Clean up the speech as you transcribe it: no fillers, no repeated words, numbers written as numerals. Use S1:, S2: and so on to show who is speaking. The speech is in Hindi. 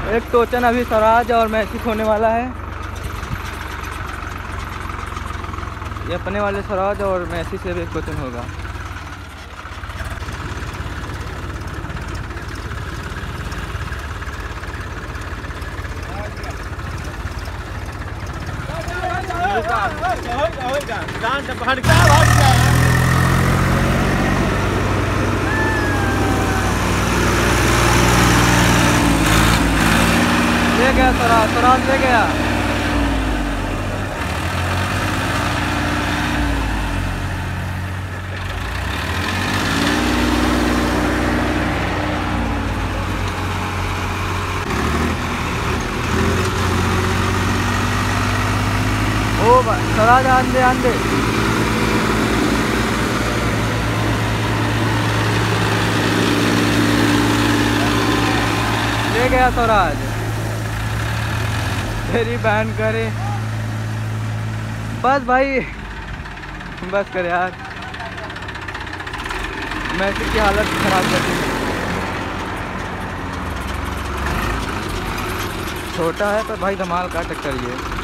S1: एक टोचन अभी स्वराज और मैसिक होने वाला है। ये अपने वाले स्वराज और मैसी से भी एक टोचन होगा। ले गया स्वराज, स्वराज ले गया। ओ स्वराज आंदे आंदे। ले गया स्वराज। तेरी बहन करे। बस भाई बस कर यार, मैसी की हालत खराब कर दी। छोटा है पर भाई धमाल का टक्कर ये।